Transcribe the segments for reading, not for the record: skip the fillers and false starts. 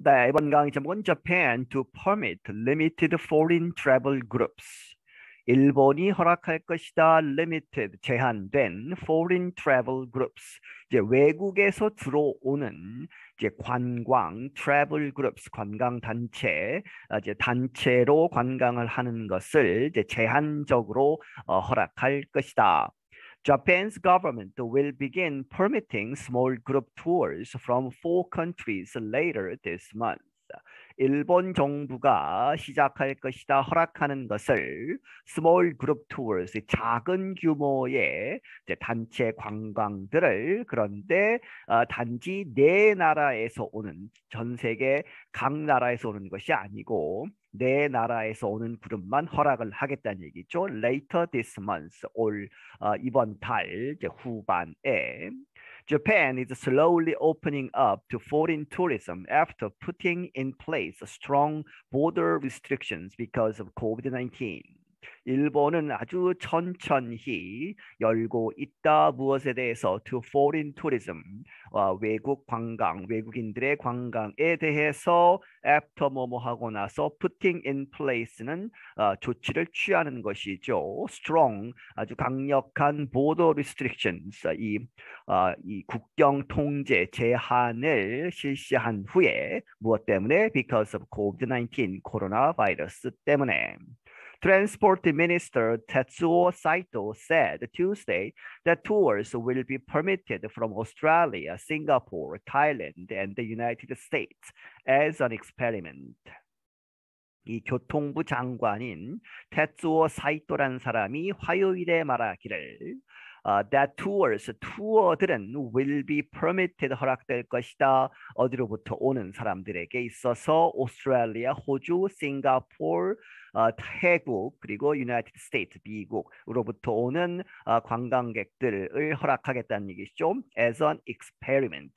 네, 이번 강의 제목은 Japan to permit limited foreign travel groups. 일본이 허락할 것이다. limited, 제한된 foreign travel groups. 이제 외국에서 들어오는 이제 관광 travel groups, 관광 단체, 이제 단체로 관광을 하는 것을 이제 제한적으로 허락할 것이다. Japan's government will begin permitting small group tours from 4 countries later this month. 일본 정부가 시작할 것이다 허락하는 것을 small group tours, 작은 규모의 이제 단체 관광들을 그런데 단지 네 나라에서 오는 전 세계 각 나라에서 오는 것이 아니고 네 나라에서 오는 그룹만 허락을 하겠다는 얘기죠. Later this month, 이번 달 이제 후반에 Japan is slowly opening up to foreign tourism after putting in place strong border restrictions because of COVID-19. 일본은 아주 천천히 열고 있다. 무엇에 대해서? To foreign tourism, 외국 관광, 외국인들의 관광에 대해서 after 뭐뭐 하고 나서 putting in place는 조치를 취하는 것이죠. strong, 아주 강력한 border restrictions, 이 국경 통제 제한을 실시한 후에 무엇 때문에? Because of COVID-19, 코로나 바이러스 때문에. Transport Minister Tetsuo Saito said Tuesday that tours will be permitted from Australia, Singapore, Thailand, and the United States as an experiment. 이 교통부 장관인 테츠오 사이토라는 사람이 화요일에 말하기를 that tours, 투어들은 will be permitted, 허락될 것이다. 어디로부터 오는 사람들에게 있어서 오스트레일리아, 호주, 싱가포르, 태국, 그리고 유나이티드 스테이트, 미국으로부터 오는 관광객들을 허락하겠다는 얘기죠. As an experiment,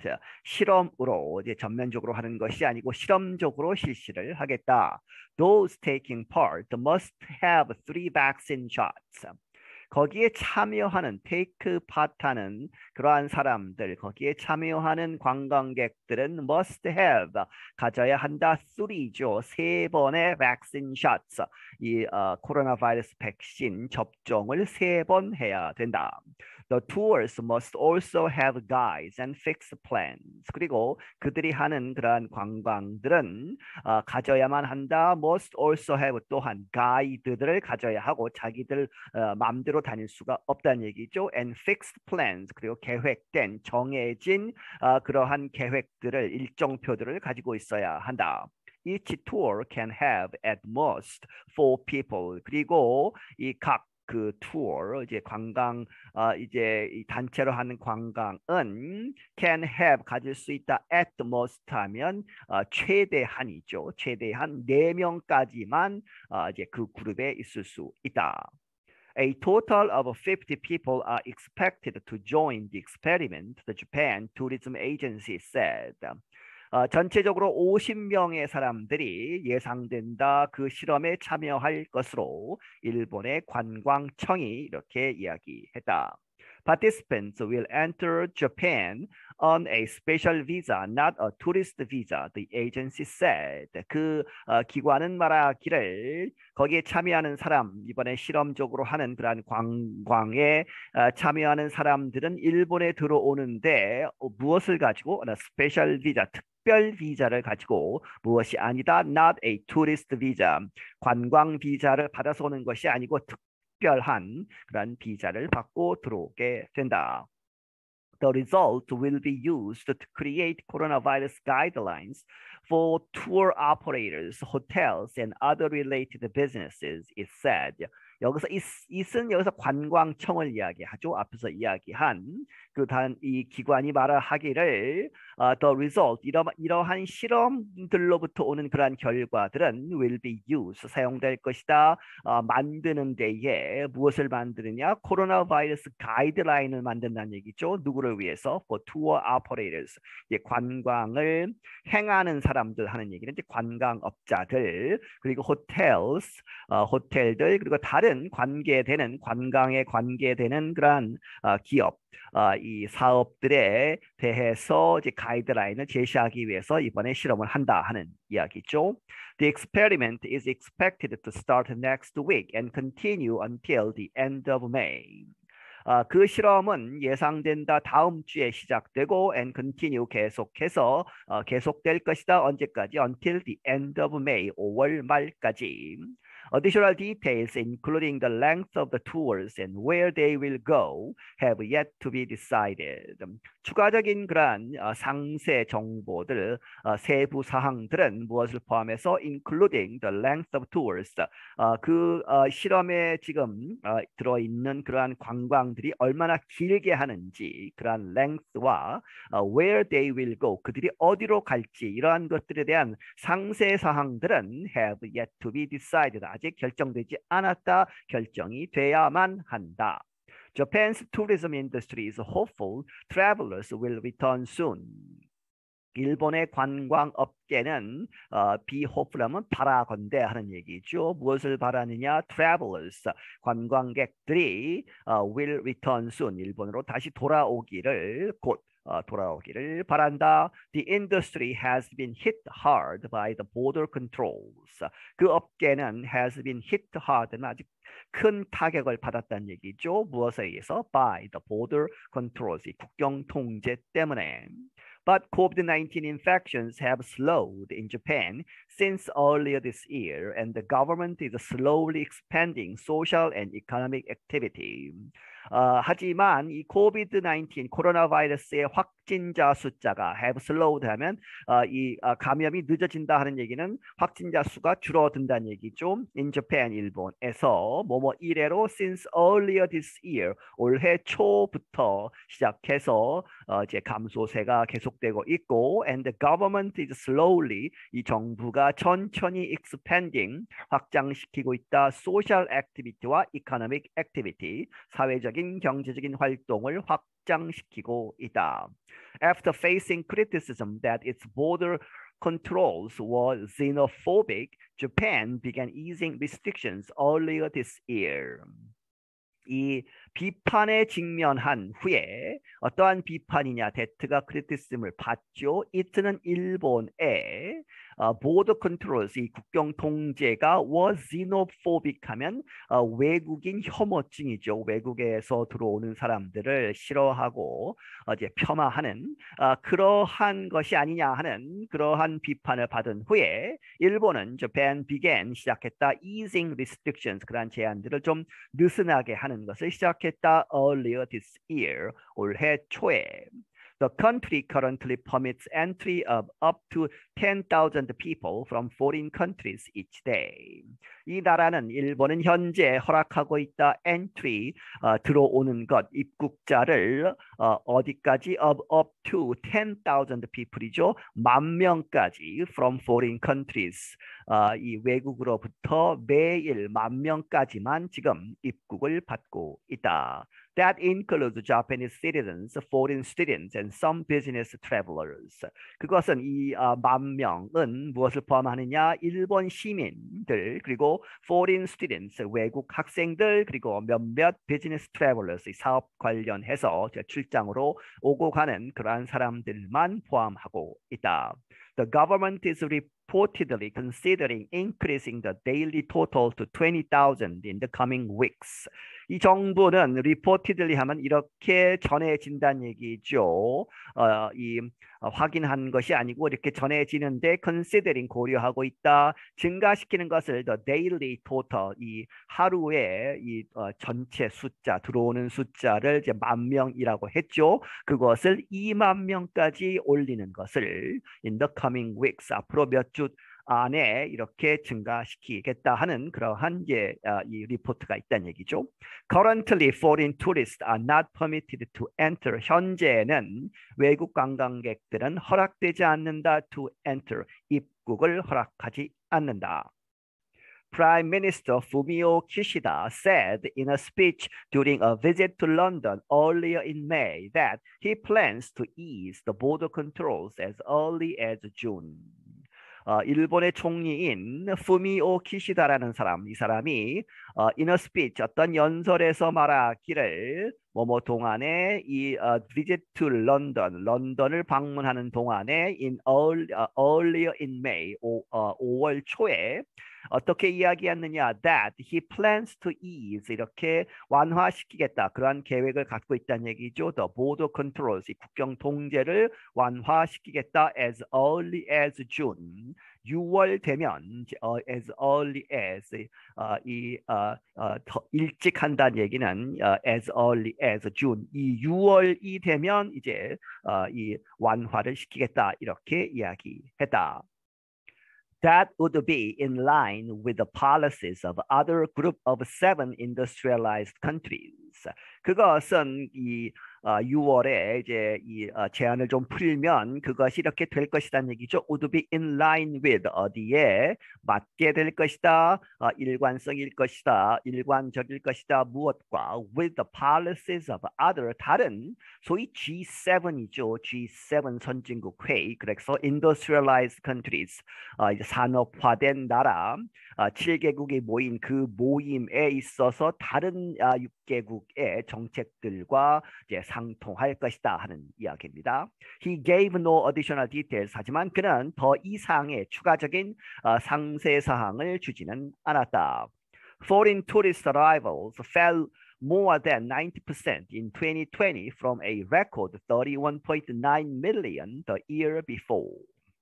실험으로 이제 전면적으로 하는 것이 아니고 실험적으로 실시를 하겠다. Those taking part must have 3 vaccine shots. 거기에 참여하는 take part하는 그러한 사람들, 거기에 참여하는 관광객들은 must have, 가져야 한다. 3죠. 3번의 vaccine shots, 이 코로나 바이러스 백신 접종을 3번 해야 된다. The tours must also have guides and fixed plans. 그리고 그들이 하는 그러한 관광들은 가져야만 한다. Must also have, 또한 가이드들을 가져야 하고 자기들 마음대로 다닐 수가 없다는 얘기죠. And fixed plans, 그리고 계획된 정해진 그러한 계획들을 일정표들을 가지고 있어야 한다. Each tour can have at most 4 people. 그리고 이 각 그 투어, 이제 관광, 이제 이 단체로 하는 관광은 can have, 가질 수 있다. at most 하면 최대한이죠. 최대한 4명까지만 이제 그 그룹에 있을 수 있다. A total of 50 people are expected to join the experiment, the Japan Tourism Agency said. 전체적으로 50명의 사람들이 예상된다. 그 실험에 참여할 것으로 일본의 관광청이 이렇게 이야기했다. Participants will enter Japan on a special visa, not a tourist visa, the agency said. 그 기관은 말하기를 거기에 참여하는 사람, 이번에 실험적으로 하는 그러한 관광에 참여하는 사람들은 일본에 들어오는데 무엇을 가지고? 스페셜 비자, 특별 비자를 가지고, 무엇이 아니다. Not a tourist visa, 관광 비자를 받아서 오는 것이 아니고 특별한 그런 비자를 받고 들어오게 된다. The result will be used to create coronavirus guidelines for tour operators, hotels, and other related businesses, it said. 여기서 it은 여기서 관광청을 이야기하죠. 앞에서 이야기한 이 기관이 말하기를 the result, 이러한 실험들로부터 오는 그러한 결과들은 will be used, 사용될 것이다. 만드는 데에 무엇을 만드느냐? 코로나 바이러스 가이드라인을 만든다는 얘기죠. 누구를 위해서? For tour operators, 관광을 행하는 사람들 하는 얘기는 이제 관광업자들, 그리고 hotels, 호텔들, 그리고 다른 다른 관계되는 관광에 관계되는 그러한 기업, 이 사업들에 대해서 이제 가이드라인을 제시하기 위해서 이번에 실험을 한다 하는 이야기죠. The experiment is expected to start next week and continue until the end of May. 그 실험은 예상된다 다음 주에 시작되고 and continue 계속해서 계속될 것이다. 언제까지? Until the end of May, 5월 말까지. Additional details including the length of the tours and where they will go have yet to be decided. 추가적인 그러한 상세 정보들, 세부 사항들은 무엇을 포함해서 including the length of tours, 그 실험에 지금 들어있는 그러한 관광들이 얼마나 길게 하는지 그러한 length와 where they will go, 그들이 어디로 갈지 이러한 것들에 대한 상세 사항들은 have yet to be decided, 아직 결정되지 않았다, 결정이 돼야만 한다. Japan's tourism industry is hopeful travelers will return soon. 일본의 관광업계는 be hopeful하면 바라건대 하는 얘기죠. 무엇을 바라느냐? Travelers, 관광객들이 will return soon, 일본으로 다시 돌아오기를 곧 돌아오기를 바란다. The industry has been hit hard by the border controls. 그 업계는 has been hit hard는 아직 큰 타격을 받았다는 얘기죠. 무엇에 의해서? By the border controls, 국경 통제 때문에. But COVID-19 infections have slowed in Japan since earlier this year, and the government is slowly expanding social and economic activity. 하지만 이 COVID-19 코로나 바이러스의 확진자 숫자가 have slowed 하면 이 감염이 늦어진다 하는 얘기는 확진자 수가 줄어든다는 얘기죠. In Japan, 일본에서 뭐뭐 이래로 since earlier this year, 올해 초부터 시작해서 이제 감소세가 계속되고 있고, and the government is slowly, 이 정부가 천천히 expanding, 확장시키고 있다. social activity와 economic activity, 사회적인 경제적인 활동을 확장시키고 있다. After facing criticism that its border controls were xenophobic, Japan began easing restrictions earlier this year. 이 비판에 직면한 후에 어떠한 비판이냐? 데트가 크리티즘을 받죠. 이트는 일본의 border controls, 이 국경 통제가 was xenophobic 하면 외국인 혐오증이죠. 외국에서 들어오는 사람들을 싫어하고 이제 폄하하는 그러한 것이 아니냐 하는 그러한 비판을 받은 후에 일본은 Japan began, 시작했다. easing restrictions, 그러한 제한들을 좀 느슨하게 하는 것을 시작했다. earlier this year, 올해 초에. The country currently permits entry of up to 10,000 people from foreign countries each day. 이 나라는, 일본은 현재 허락하고 있다. entry, 들어오는 것, 입국자를 어디까지? of up to 10,000 people이죠. 10,000명까지 from foreign countries, 이 외국으로부터 매일 10,000명까지만 지금 입국을 받고 있다. That includes Japanese citizens, foreign students, and some business travelers. 그것은 이 10,000명은 무엇을 포함하느냐? 일본 시민들, 그리고 foreign students, 외국 학생들, 그리고 몇몇 business travelers, 사업 관련해서 출장으로 오고 가는 그러한 사람들만 포함하고 있다. The government is reportedly considering increasing the daily total to 20,000 in the coming weeks. 이 정부는 reportedly 하면 이렇게 전해진다는 얘기죠. 확인한 것이 아니고 이렇게 전해지는데 considering, 고려하고 있다. 증가시키는 것을 the daily total, 이 하루에 이 전체 숫자, 들어오는 숫자를 이제 10,000명이라고 했죠. 그것을 20,000명까지 올리는 것을 in the coming weeks, 앞으로 몇 주 안에 이렇게 증가시키겠다 하는 그러한 이 리포트가 있다는 얘기죠. Currently, foreign tourists are not permitted to enter. 현재는 외국 관광객들은 허락되지 않는다. to enter, 입국을 허락하지 않는다. Prime Minister Fumio Kishida said in a speech during a visit to London earlier in May that he plans to ease the border controls as early as June. 일본의 총리인 후미오 키시다라는 사람, 이 사람이 in a speech 어떤 연설에서 말하기를 뭐뭐 동안에 visit to London, 런던을 방문하는 동안에 earlier in May, 5월 초에 어떻게 이야기했느냐? That he plans to ease 이렇게 완화시키겠다. 그러한 계획을 갖고 있다는 얘기죠. The border controls 이 국경 통제를 완화시키겠다. As early as June. 6월 되면 as early as 더 일찍 한다는 얘기는 as early as June. 이 6월이 되면 이제 이 완화를 시키겠다 이렇게 이야기했다. That would be in line with the policies of other group of 7 industrialized countries. 그것은 이 6월에 이제 제안을 좀 풀면 그것이 이렇게 될 것이라는 얘기죠. Would be in line with 어디에 맞게 될 것이다. 일관성일 것이다. 일관적일 것이다. 무엇과 with the policies of other 다른 소위 G7이죠. G7 선진국 회의. 그래서 industrialized countries 이제 산업화된 나라 7개국이 모인 그 모임에 있어서 다른 6개국의 정책들과 이제 상통할 것이다 하는 이야기입니다. He gave no additional details. 하지만 그는 더 이상의 추가적인 상세 사항을 주지는 않았다. Foreign tourist arrivals fell more than 90% in 2020 from a record 31.9 million the year before.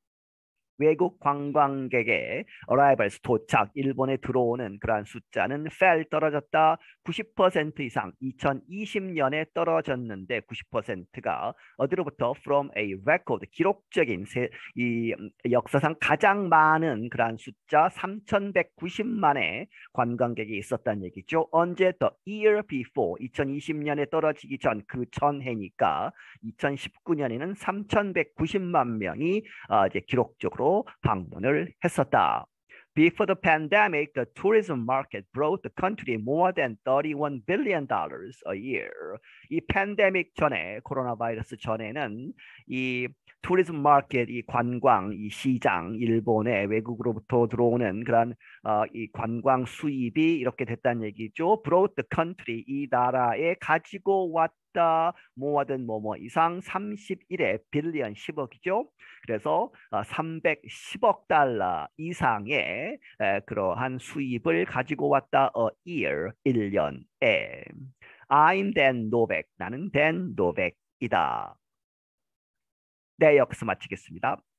외국 관광객의 arrivals 도착, 일본에 들어오는 그러한 숫자는 fell 떨어졌다. 90% 이상 2020년에 떨어졌는데 90%가 어디로부터 from a record 기록적인 이 역사상 가장 많은 그러한 숫자 3,190만의 관광객이 있었다는 얘기죠. 언제 the year before 2020년에 떨어지기 전 그 전해니까 2019년에는 3,190만 명이 이제 기록적으로 방문을 했었다. Before the pandemic, the tourism market brought the country more than $31 billion a year. 이 팬데믹 전에, 코로나 바이러스 전에는 이 투리즘 마켓, 이 관광, 이 시장, 일본에 외국으로부터 들어오는 그런 이 관광 수입이 이렇게 됐다는 얘기죠. Brought the country, 이 나라에 가지고 왔다. 뭐든 뭐뭐 이상 31에 빌리언 10억이죠. 그래서 310억 달러 이상의 그러한 수입을 가지고 왔다. A year, 1년에. I'm Dan Novak. 나는 Dan Novak이다. 네, 여기서 마치겠습니다.